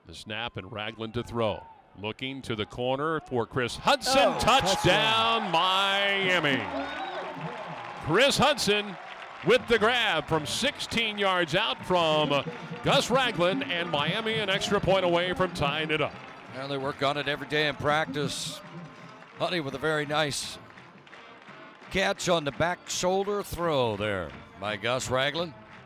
The snap and Ragland to throw. Looking to the corner for Chris Hudson. Touchdown, Miami. Chris Hudson with the grab from 16 yards out from Gus Ragland, and Miami an extra point away from tying it up. Well, they work on it every day in practice. Honey with a very nice catch on the back shoulder throw there by Gus Ragland.